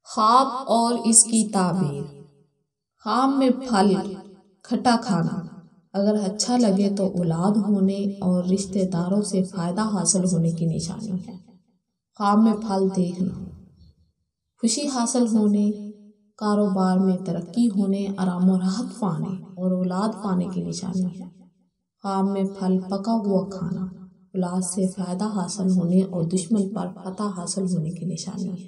خواب اور اس کی تعبیر۔ خواب میں پھل کھٹا کھانا اگر اچھا لگے تو اولاد ہونے اور رشتہ داروں سے فائدہ حاصل ہونے کی نشانی ہے۔ خواب میں پھل دیکھنا خوشی حاصل ہونے، کاروبار میں ترقی ہونے، آرام و راحت پانے اور اولاد پانے کی نشانی ہے۔ خواب میں پھل پکا ہوا کھانا اولاد سے فائدہ حاصل ہونے اور دشمن پر فتح حاصل ہونے کی نشانی ہے۔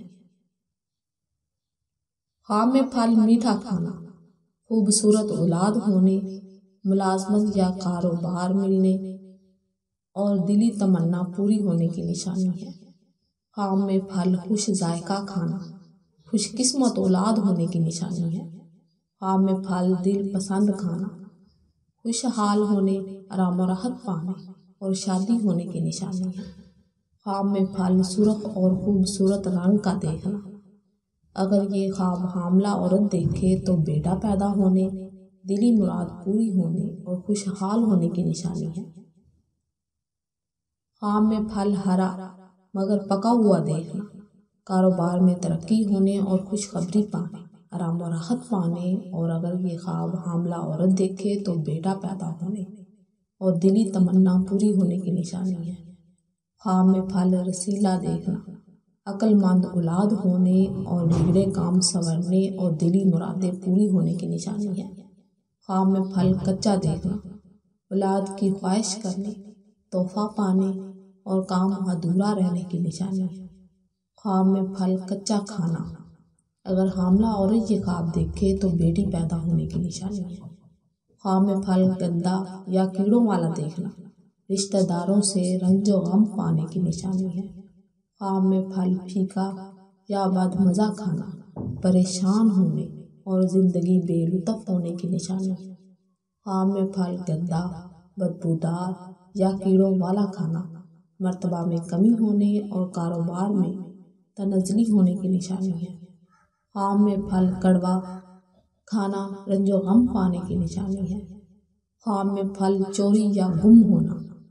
خواب میں پھل میٹھا کھانا خوبصورت اولاد ہونے، ملازمت یا کاروبار ملنے اور دلی تمنا پوری ہونے کی نشانی ہے۔ خواب میں پھل خوش ذائقہ کھانا خوش قسمت اولاد ہونے کی نشانی ہے۔ خواب میں پھل دل پسند کھانا خوشحال ہونے، آرام و راحت پانے اور شادی ہونے کی نشانی ہے۔ خواب میں پھل سرخ اور خوبصورت رنگ کا دیکھنا اگر یہ خواب حاملہ عورت دیکھے تو بیٹا پیدا ہونے، دلی مراد پوری ہونے اور خوشحال ہونے کی نشانی ہے۔ خواب میں پھل ہرا مگر پکا ہوا دیکھنا کاروبار میں ترقی ہونے اور خوشخبری پانے، آرام و راحت پانے اور اگر یہ خواب حاملہ عورت دیکھے تو بیٹا پیدا ہونے اور دلی تمنا پوری ہونے کی نشانی ہے۔ خواب میں پھل رسیلا دیکھنا عقل مند اولاد ہونے اور بگڑے کام سنورنے اور دلی مرادیں پوری ہونے کی نشانی ہے۔ خواب میں پھل کچا دیکھنا اولاد کی خواہش کرنے، تحفہ پانے اور کام ادھورا رہنے کی نشانی ہے۔ خواب میں پھل کچا کھانا اگر حاملہ عورت یہ خواب دیکھے تو بیٹی پیدا ہونے کی نشانی ہے۔ خواب میں پھل گندا یا کیڑوں والا دیکھنا رشتہ داروں سے رنج و غم پانے کی نشانی ہے۔ خواب میں پھل پھیکا یا بدمزہ کھانا پریشان ہونے اور زندگی بے لطف ہونے کی نشانی ہے۔ خواب میں پھل گندا، بدبودار یا کیڑوں والا کھانا مرتبہ میں کمی ہونے اور کاروبار میں تنزلی ہونے کی نشانی ہے۔ خواب میں پھل کڑوا کھانا رنج و غم پانے کی نشانی ہے۔ خواب میں پھل چوری یا گم ہونا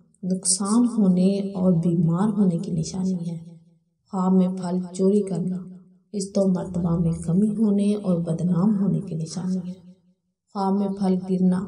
نقصان ہونے اور بیمار ہونے کی نشانی ہے۔ خواب میں پھل چوری کرنا اس تو مرتبہ میں کمی ہونے اور بدنام ہونے کی نشانی ہے۔ خواب میں پھل گرنا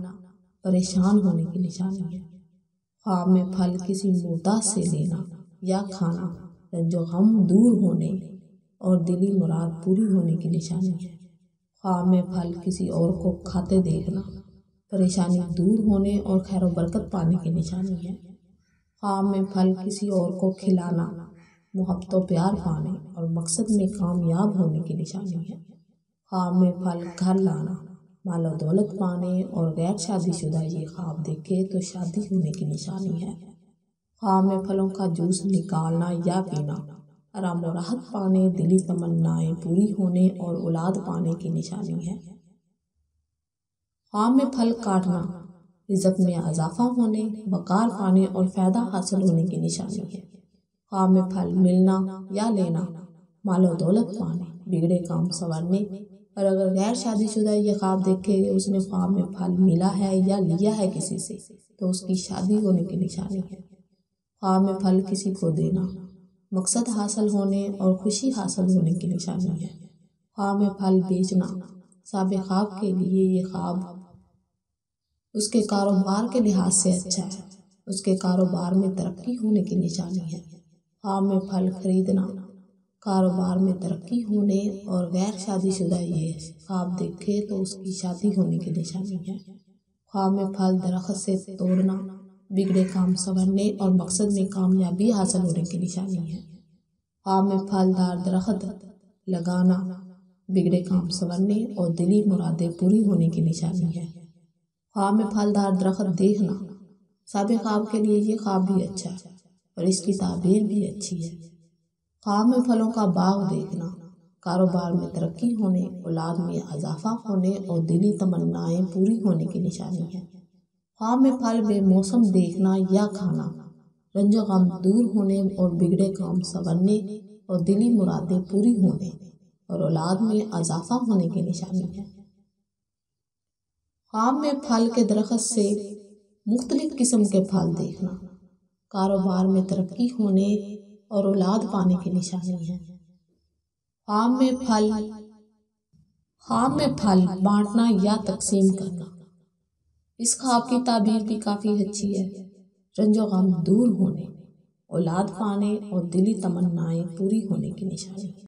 پریشان ہونے کی نشانی ہے۔ خواب میں پھل کسی مردہ سے لینا یا کھانا رنج و غم دور ہونے اور دلی مراد پوری ہونے کی نشانی ہے۔ خواب میں پھل کسی اور کو کھاتے دیکھنا پریشانی دور ہونے اور خیر و برکت پانے کی نشانی ہے۔ خواب میں پھل کسی اور کو کھلانا محبت و پیار پانے اور مقصد میں کامیاب ہونے کی نشانی ہے۔ خواب میں پھل گھر لانا مال و دولت پانے اور غیر شادی شدہ یہ خواب دیکھے تو شادی ہونے کی نشانی ہے۔ خواب میں پھلوں کا جوس نکالنا یا پینا آرام و راحت پانے، دلی تمنائیں پوری ہونے اور اولاد پانے کی نشانی ہے۔ خواب میں پھل کاٹنا رزق میں اضافہ ہونے، وقار پانے اور فائدہ حاصل ہونے کی نشانی ہے۔ خواب میں پھل ملنا یا لینا مال و دولت پانے، بگڑے کام سنورنے اور اگر غیر شادی شدہ یہ خواب دیکھے اس نے خواب میں پھل ملا ہے یا لیا ہے کسی سے تو اس کی شادی ہونے کی نشانی ہے۔ خواب میں پھل کسی کو دینا مقصد حاصل ہونے اور خوشی حاصل ہونے کی نشانی ہے۔ خواب میں پھل بیچنا صاحب خواب کے لیے یہ خواب اس کے کاروبار کے لحاظ سے اچھا ہے، اس کے کاروبار میں ترقی ہونے کی نشانی ہے۔ خواب میں پھل خریدنا کاروبار میں ترقی ہونے اور غیر شادی شدہ یہ خواب دیکھے تو اس کی شادی ہونے کی نشانی ہے۔ خواب میں پھل درخت سے توڑنا بگڑے کام سنورنے اور مقصد میں کامیابی حاصل ہونے کی نشانی ہے۔ خواب میں پھل دار درخت لگانا بگڑے کام سنورنے اور دلی مرادیں پوری ہونے کی نشانی ہے۔ خواب میں پھل دار درخت دیکھنا صاحب خواب کے لیے یہ خواب بھی اچھا ہے اور اس کی تعبیر بھی اچھی ہے۔ خواب میں پھلوں کا باغ دیکھنا کاروبار میں ترقی ہونے، اولاد میں اضافہ ہونے اور دلی تمنائیں پوری ہونے کی نشانی ہے۔ خواب میں پھل بے موسم دیکھنا یا کھانا رنج و غم دور ہونے اور بگڑے کام سنورنے اور دلی مرادیں پوری ہونے اور اولاد میں اضافہ ہونے کی نشانی ہے۔ خواب میں پھل کے درخت سے مختلف قسم کے پھل دیکھنا کاروبار میں ترقی ہونے اور اولاد پانے کی نشانی ہے۔ خواب میں پھل بانٹنا یا تقسیم کرنا۔ اس خواب کی تعبیر بھی کافی اچھی ہے۔ رنج و غم دور ہونے، اولاد پانے اور دلی تمنائیں پوری ہونے کی نشانی ہے۔